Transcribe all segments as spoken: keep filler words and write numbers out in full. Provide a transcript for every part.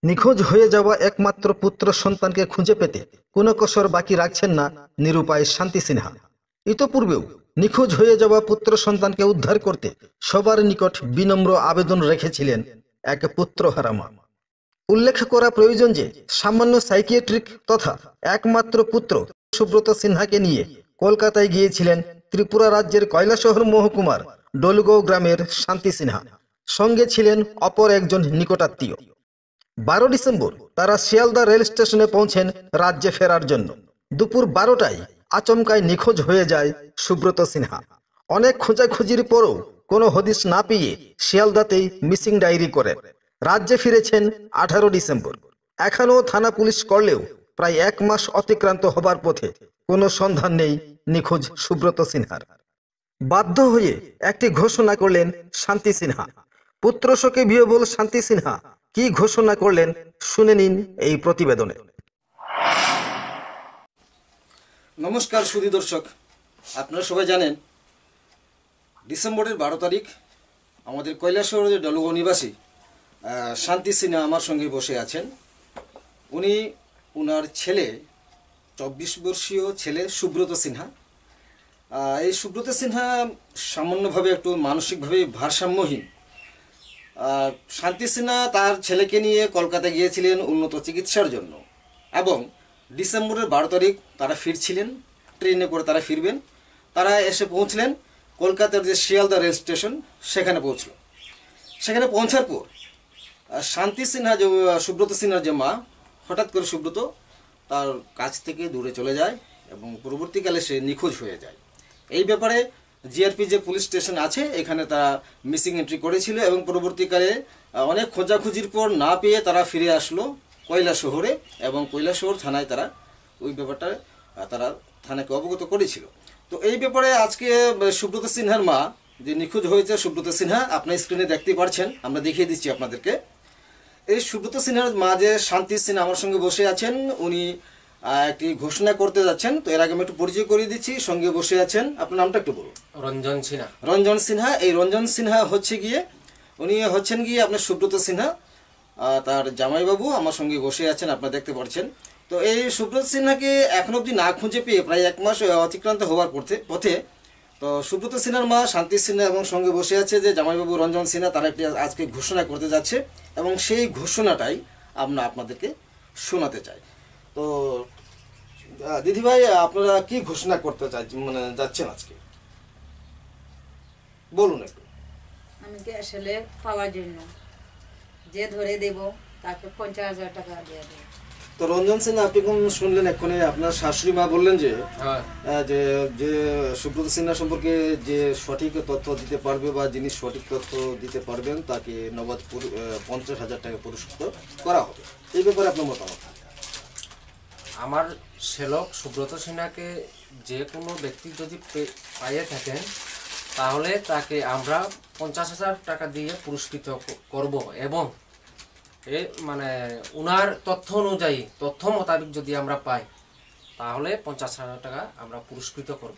নিখোঁজ হয়ে যাওয়া একমাত্র পুত্র সন্তানকে খুঁজে পেতে কোনো কসর বাকি রাখছেন না নিরুপায় শান্তি সিনহা। ইতোপূর্বেও নিখোঁজ হয়ে যাওয়া পুত্র সন্তানকে উদ্ধার করতে সবার নিকট বিনম্র আবেদন রেখেছিলেন এক পুত্রহারা মা। উল্লেখ করা প্রয়োজন যে সামান্য সাইকিয়াট্রিক তথা একমাত্র পুত্র সুব্রত সিনহাকে নিয়ে কলকাতায় গিয়েছিলেন ত্রিপুরা রাজ্যের কৈলাসহর মহকুমার ডলুগাঁও গ্রামের শান্তি সিনহা। সঙ্গে ছিলেন অপর একজন নিকটাত্মীয়। বারো ডিসেম্বর তারা শিয়ালদা রেল স্টেশনে পৌঁছেন রাজ্যে ফেরার জন্য। দুপুর বারোটায় আচমকায় নিখোঁজ হয়ে যায় সুব্রত সিনহা। অনেক খোঁজাখুঁজির পরও কোনো হদিশ না পেয়ে শিয়ালদাতেই মিসিং ডায়েরি করেন। রাজ্যে ফিরেছেন আঠারো ডিসেম্বর। এখনও থানা পুলিশ করলেও প্রায় এক মাস অতিক্রান্ত হবার পথে কোনো সন্ধান নেই নিখোঁজ সুব্রত সিনহার। বাধ্য হয়ে একটি ঘোষণা করলেন শান্তি সিনহা। পুত্র শোকে বিহ্বল শান্তি সিনহা কি ঘোষণা করলেন শুনে নিন এই প্রতিবেদনে। নমস্কার সুধী দর্শক, আপনারা সবাই জানেন ডিসেম্বরের বারো তারিখ আমাদের কৈলাসহরের ডলুগাঁও নিবাসী শান্তি সিনহা আমার সঙ্গে বসে আছেন। উনি ওনার ছেলে চব্বিশ বর্ষীয় ছেলে সুব্রত সিনহা। এই সুব্রত সিনহা সামান্যভাবে একটু মানসিকভাবে ভারসাম্যহীন। শান্তি সিনহা তার ছেলেকে নিয়ে কলকাতা গিয়েছিলেন উন্নত চিকিৎসার জন্য এবং ডিসেম্বরের বারো তারিখ তারা ফিরছিলেন, ট্রেনে করে তারা ফিরবেন। তারা এসে পৌঁছলেন কলকাতার যে শিয়ালদা রেল স্টেশন, সেখানে পৌঁছল। সেখানে পৌঁছার পর শান্তি সিনহা যে সুব্রত সিনহার যে মা, হঠাৎ করে সুব্রত তার কাছ থেকে দূরে চলে যায় এবং পরবর্তীকালে সে নিখোঁজ হয়ে যায়। এই ব্যাপারে জিআরপি যে পুলিশ স্টেশন আছে এখানে তারা মিসিং এন্ট্রি করেছিল এবং পরবর্তীকালে অনেক খোঁজাখুঁজির পর না পেয়ে তারা ফিরে আসলো কৈলাসহরে এবং কৈলাসহর থানায় তারা ওই ব্যাপারটা তারা থানাকে অবগত করেছিল। তো এই ব্যাপারে আজকে সুব্রত সিনহার মা যে নিখোঁজ হয়েছে সুব্রত সিনহা, আপনার স্ক্রিনে দেখতে পাচ্ছেন, আমরা দেখিয়ে দিচ্ছি আপনাদেরকে। এই সুব্রত সিনহার মা যে শান্তি সিনহা আমার সঙ্গে বসে আছেন, উনি একটি ঘোষণা করতে যাচ্ছেন। তো এর আগে আমি একটু পরিচয় করিয়ে দিচ্ছি। সঙ্গে বসে আছেন, আপনার নামটা একটু বলুন। রঞ্জন সিনহা। রঞ্জন সিনহা। এই রঞ্জন সিনহা হচ্ছে গিয়ে উনি হচ্ছেন গিয়ে আপনার সুব্রত সিনহা তার জামাইবাবু আমার সঙ্গে বসে আছেন, আপনারা দেখতে পাচ্ছেন। তো এই সুব্রত সিনহাকে এখনো অবধি না খুঁজে পেয়ে প্রায় এক মাস অতিক্রান্ত হওয়ার পথে পথে তো সুব্রত সিনহার মা শান্তি সিনহা এবং সঙ্গে বসে আছে যে জামাইবাবু রঞ্জন সিনহা, তারা একটি আজকে ঘোষণা করতে যাচ্ছে এবং সেই ঘোষণাটাই আমরা আপনাদেরকে শোনাতে চাই। তো দিদিভাই, আপনারা কি ঘোষণা করতে চাই মানে যাচ্ছেন আজকে, বলুন একটু। আমি আসলে পাওয়ার জন্য যে ধরে দেব তাকে পঞ্চাশ হাজার টাকা দিয়ে দেব। তো রঞ্জন সিনহা, আপনি কোন শুনলেন এক্ষুনি আপনার শাশুড়ি মা বললেন যে যে যে সুব্রত সিনহা সম্পর্কে যে সঠিক তথ্য দিতে পারবে বা যিনি সঠিক তথ্য দিতে পারবেন তাকে নগদ পঞ্চাশ হাজার টাকা পুরস্কৃত করা হবে। এই ব্যাপারে আপনার মতামত? আমার শ্যালক সুব্রত সিনহাকে যে কোনো ব্যক্তি যদি পাইয়ে থাকেন তাহলে তাকে আমরা পঞ্চাশ হাজার টাকা দিয়ে পুরস্কৃত করব এবং এ মানে উনার তথ্য অনুযায়ী তথ্য মোতাবেক যদি আমরা পাই তাহলে পঞ্চাশ হাজার টাকা আমরা পুরস্কৃত করব।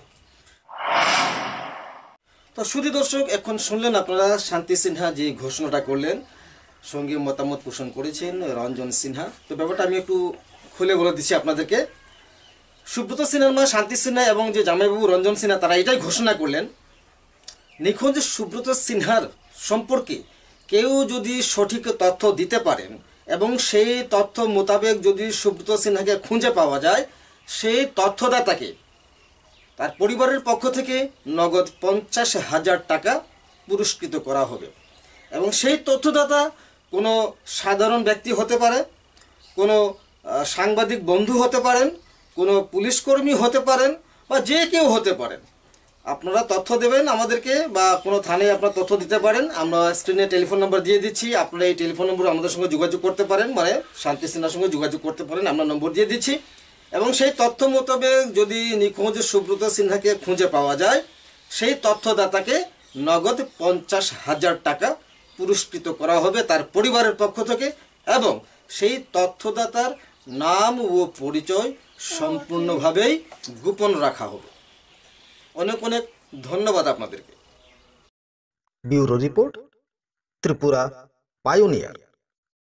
তো সুধী দর্শক, এখন শুনলেন আপনারা শান্তি সিনহা যে ঘোষণাটা করলেন, সঙ্গে মতামত পোষণ করেছেন রঞ্জন সিনহা। তো ব্যাপারটা আমি একটু খুলে বলে দিচ্ছি আপনাদেরকে। সুব্রত সিনহার মা শান্তি সিনহা এবং যে জামাইবাবু রঞ্জন সিনহা তারা এটাই ঘোষণা করলেন, নিখোঁজ সুব্রত সিনহার সম্পর্কে কেউ যদি সঠিক তথ্য দিতে পারেন এবং সেই তথ্য মোতাবেক যদি সুব্রত সিনহাকে খুঁজে পাওয়া যায়, সেই তথ্যদাতাকে তার পরিবারের পক্ষ থেকে নগদ পঞ্চাশ হাজার টাকা পুরস্কৃত করা হবে। এবং সেই তথ্যদাতা কোনো সাধারণ ব্যক্তি হতে পারে, কোনো সাংবাদিক বন্ধু হতে পারেন, কোনো পুলিশকর্মী হতে পারেন বা যে কেউ হতে পারেন। আপনারা তথ্য দেবেন আমাদেরকে বা কোনো থানায় আপনারা তথ্য দিতে পারেন। আমরা স্ক্রিনে টেলিফোন নাম্বার দিয়ে দিচ্ছি, আপনারা এই টেলিফোন নম্বরে আমাদের সঙ্গে যোগাযোগ করতে পারেন, মানে শান্তি সিনহার সঙ্গে যোগাযোগ করতে পারেন, আমরা নম্বর দিয়ে দিচ্ছি। এবং সেই তথ্য মোতাবেক যদি নিখোঁজ সুব্রত সিনহাকে খুঁজে পাওয়া যায়, সেই তথ্যদাতাকে নগদ পঞ্চাশ হাজার টাকা পুরস্কৃত করা হবে তার পরিবারের পক্ষ থেকে এবং সেই তথ্যদাতার নাম ও পরিচয় সম্পূর্ণভাবেই গোপন রাখা হবে। অনেক অনেক ধন্যবাদ আপনাদেরকে। Bureau report, Tripura pioneer.